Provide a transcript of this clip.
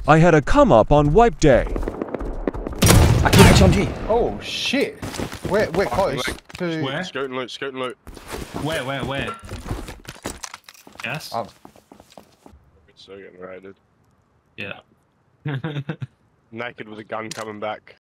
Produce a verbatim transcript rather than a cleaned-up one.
I had a come up on wipe day. I killed H M G. Oh shit! Where, where close to? Where? Scoot and loot, scoot and loot. Where, where, where? Yes? Oh. So getting raided. Yeah. Naked with a gun coming back.